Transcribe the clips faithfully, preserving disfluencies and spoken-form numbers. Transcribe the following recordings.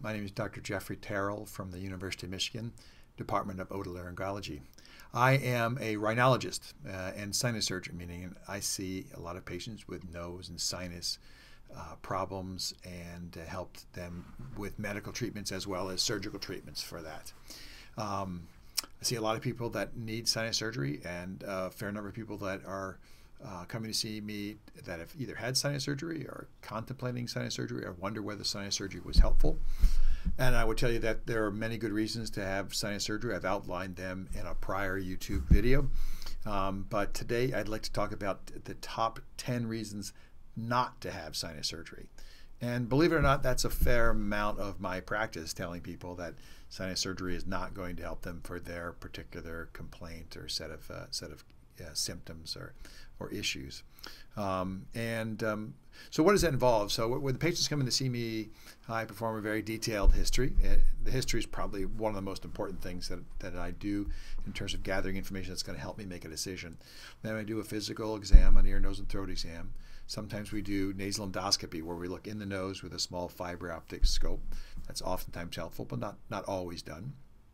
My name is Doctor Jeffrey Terrell from the University of Michigan, Department of Otolaryngology. I am a rhinologist uh, and sinus surgeon, meaning I see a lot of patients with nose and sinus uh, problems and uh, help them with medical treatments as well as surgical treatments for that. Um, I see a lot of people that need sinus surgery and a fair number of people that are Uh, coming to see me that have either had sinus surgery or contemplating sinus surgery or wonder whether sinus surgery was helpful. And I would tell you that there are many good reasons to have sinus surgery. I've outlined them in a prior YouTube video. Um, but today I'd like to talk about the top ten reasons not to have sinus surgery. And believe it or not, that's a fair amount of my practice, telling people that sinus surgery is not going to help them for their particular complaint or set of uh, set of uh, symptoms or or issues. Um, and um, so what does that involve? So when the patients come in to see me, I perform a very detailed history. Uh, the history is probably one of the most important things that, that I do in terms of gathering information that's going to help me make a decision. Then I do a physical exam, an ear, nose, and throat exam. Sometimes we do nasal endoscopy, where we look in the nose with a small fiber optic scope. That's oftentimes helpful, but not, not always done.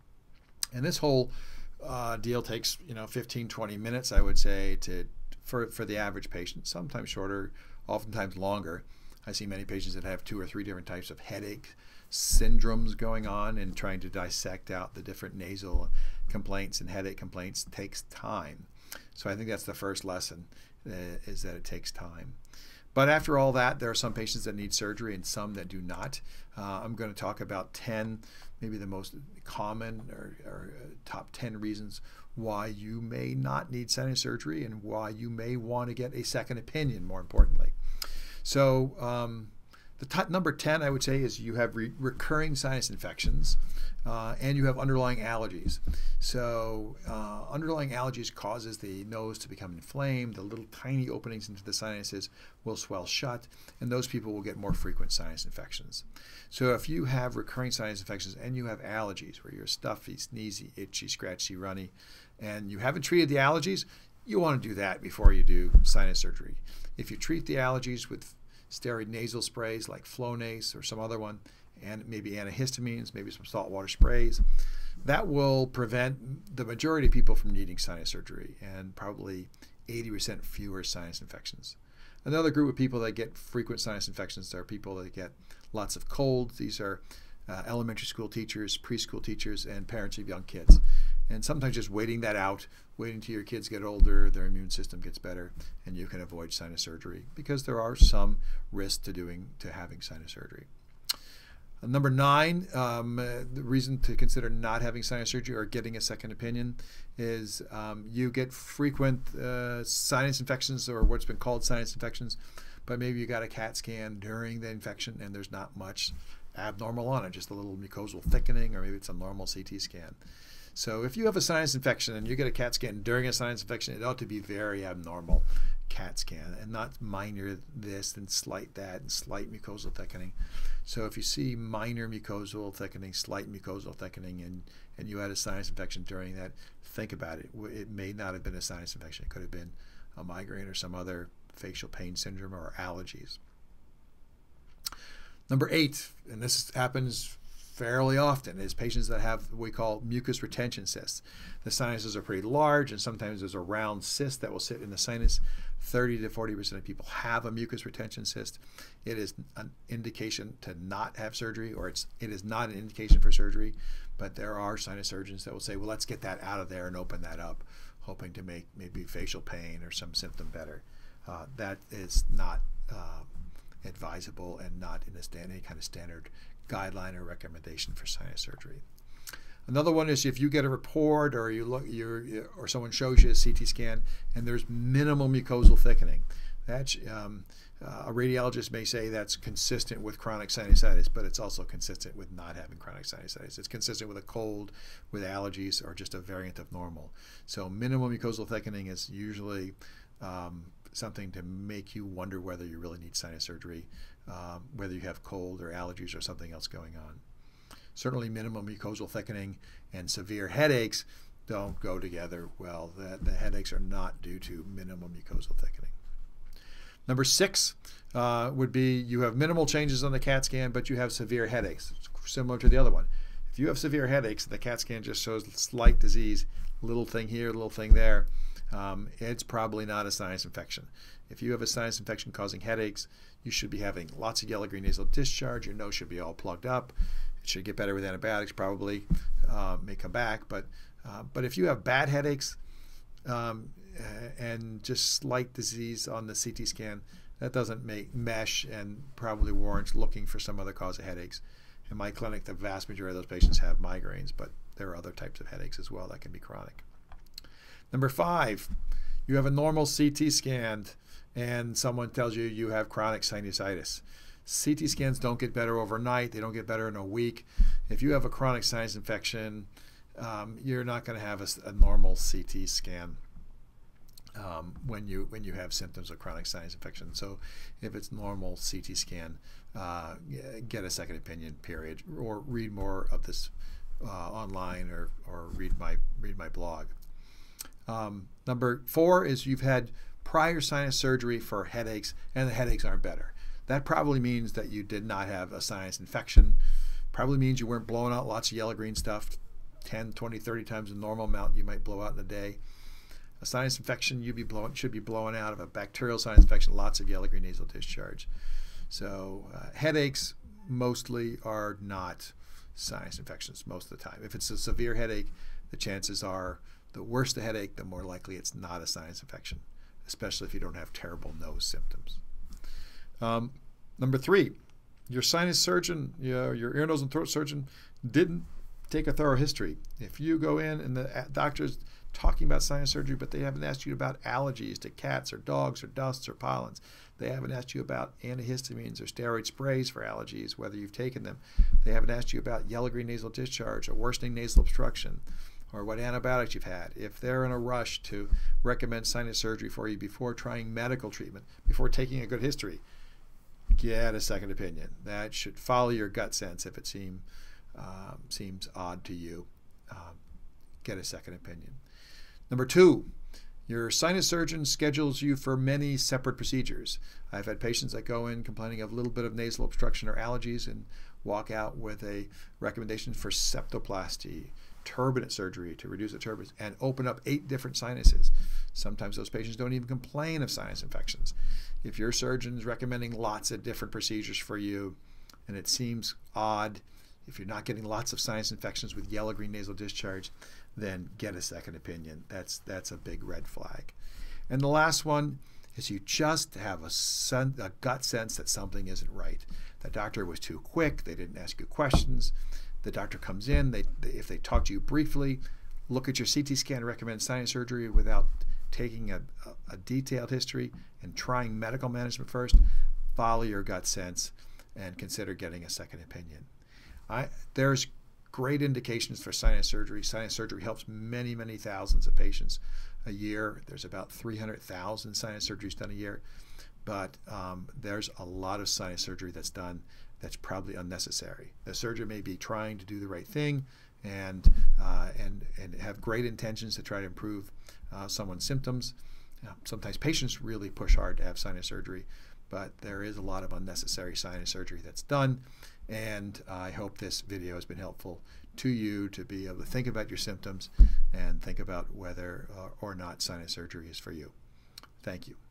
And this whole uh, deal takes, you know, fifteen, twenty minutes, I would say, to For, for the average patient, sometimes shorter, oftentimes longer. I see many patients that have two or three different types of headache syndromes going on, and trying to dissect out the different nasal complaints and headache complaints takes time. So I think that's the first lesson, uh, is that it takes time. But after all that, there are some patients that need surgery and some that do not. Uh, I'm going to talk about ten, maybe the most common or, or uh, top ten reasons why you may not need sinus surgery and why you may want to get a second opinion, more importantly. So um, the top, number ten, I would say, is you have re recurring sinus infections uh, and you have underlying allergies. So uh, underlying allergies causes the nose to become inflamed. The little tiny openings into the sinuses will swell shut, and those people will get more frequent sinus infections. So if you have recurring sinus infections and you have allergies where you're stuffy, sneezy, itchy, scratchy, runny, and you haven't treated the allergies, you want to do that before you do sinus surgery. If you treat the allergies with steroid nasal sprays like Flonase or some other one, and maybe antihistamines, maybe some saltwater sprays, that will prevent the majority of people from needing sinus surgery, and probably eighty percent fewer sinus infections. Another group of people that get frequent sinus infections are people that get lots of colds. These are uh, elementary school teachers, preschool teachers, and parents of young kids. And sometimes just waiting that out, waiting till your kids get older, their immune system gets better, and you can avoid sinus surgery, because there are some risks to doing to having sinus surgery. Uh, number nine, um, uh, the reason to consider not having sinus surgery or getting a second opinion is um, you get frequent uh, sinus infections, or what's been called sinus infections, but maybe you got a CAT scan during the infection and there's not much abnormal on it, just a little mucosal thickening, or maybe it's a normal C T scan. So if you have a sinus infection and you get a CAT scan during a sinus infection, it ought to be very abnormal CAT scan and not minor this and slight that and slight mucosal thickening. So if you see minor mucosal thickening, slight mucosal thickening, and, and you had a sinus infection during that, think about it. It may not have been a sinus infection. It could have been a migraine or some other facial pain syndrome or allergies. Number eight, and this happens fairly often, is patients that have what we call mucus retention cysts. The sinuses are pretty large, and sometimes there's a round cyst that will sit in the sinus. thirty to forty percent of people have a mucus retention cyst. It is an indication to not have surgery, or it's, it is not an indication for surgery, but there are sinus surgeons that will say, well, let's get that out of there and open that up, hoping to make maybe facial pain or some symptom better. Uh, that is not uh, advisable and not in a stand, any kind of standard guideline or recommendation for sinus surgery. Another one is if you get a report, or you look, you're, or someone shows you a C T scan and there's minimal mucosal thickening. That's um, uh, a radiologist may say that's consistent with chronic sinusitis, but it's also consistent with not having chronic sinusitis. It's consistent with a cold, with allergies, or just a variant of normal. So minimal mucosal thickening is usually um, something to make you wonder whether you really need sinus surgery, um, whether you have cold or allergies or something else going on. Certainly minimum mucosal thickening and severe headaches don't go together well. The, the headaches are not due to minimal mucosal thickening. Number six uh, would be you have minimal changes on the CAT scan, but you have severe headaches, similar to the other one. If you have severe headaches, the CAT scan just shows slight disease, little thing here, little thing there, um, it's probably not a sinus infection. If you have a sinus infection causing headaches, you should be having lots of yellow-green nasal discharge. Your nose should be all plugged up. It should get better with antibiotics, probably uh, may come back. But uh, but if you have bad headaches um, and just slight disease on the C T scan, that doesn't make mesh and probably warrants looking for some other cause of headaches. In my clinic, the vast majority of those patients have migraines, but there are other types of headaches as well that can be chronic. Number five, you have a normal C T scan and someone tells you you have chronic sinusitis. C T scans don't get better overnight. They don't get better in a week. If you have a chronic sinus infection, um, you're not going to have a, a normal C T scan um, when you when you have symptoms of chronic sinus infection. So if it's normal C T scan, uh, get a second opinion, period, or read more of this uh, online or, or read my read my blog. Um, number four is you've had prior sinus surgery for headaches and the headaches aren't better. That probably means that you did not have a sinus infection. Probably means you weren't blowing out lots of yellow-green stuff, ten, twenty, thirty times the normal amount you might blow out in a day. A sinus infection you'd be blowing, should be blowing out of a bacterial sinus infection, lots of yellow-green nasal discharge. So uh, headaches mostly are not sinus infections most of the time. If it's a severe headache, the chances are the worse the headache, the more likely it's not a sinus infection, especially if you don't have terrible nose symptoms. Um, number three, your sinus surgeon, you know, your ear, nose, and throat surgeon didn't take a thorough history. If you go in and the doctor's talking about sinus surgery, but they haven't asked you about allergies to cats or dogs or dusts or pollens, they haven't asked you about antihistamines or steroid sprays for allergies, whether you've taken them, they haven't asked you about yellow-green nasal discharge or worsening nasal obstruction, or what antibiotics you've had, if they're in a rush to recommend sinus surgery for you before trying medical treatment, before taking a good history, get a second opinion. That should follow your gut sense. If it seem, um, seems odd to you, um, get a second opinion. Number two, your sinus surgeon schedules you for many separate procedures. I've had patients that go in complaining of a little bit of nasal obstruction or allergies and walk out with a recommendation for septoplasty, turbinate surgery to reduce the turbinates, and open up eight different sinuses. Sometimes those patients don't even complain of sinus infections. If your surgeon is recommending lots of different procedures for you and it seems odd, if you're not getting lots of sinus infections with yellow-green nasal discharge, then get a second opinion. That's, that's a big red flag. And the last one is you just have a, sen a gut sense that something isn't right. The doctor was too quick, they didn't ask you questions. The doctor comes in, they, they, if they talk to you briefly, look at your C T scan, recommend sinus surgery without taking a, a, a detailed history and trying medical management first, follow your gut sense and consider getting a second opinion. I, there's great indications for sinus surgery. Sinus surgery helps many, many thousands of patients a year. There's about three hundred thousand sinus surgeries done a year, but um, there's a lot of sinus surgery that's done that's probably unnecessary. The surgeon may be trying to do the right thing and uh, and and have great intentions to try to improve uh, someone's symptoms. Uh, sometimes patients really push hard to have sinus surgery, but there is a lot of unnecessary sinus surgery that's done, and I hope this video has been helpful to you to be able to think about your symptoms and think about whether uh, or not sinus surgery is for you. Thank you.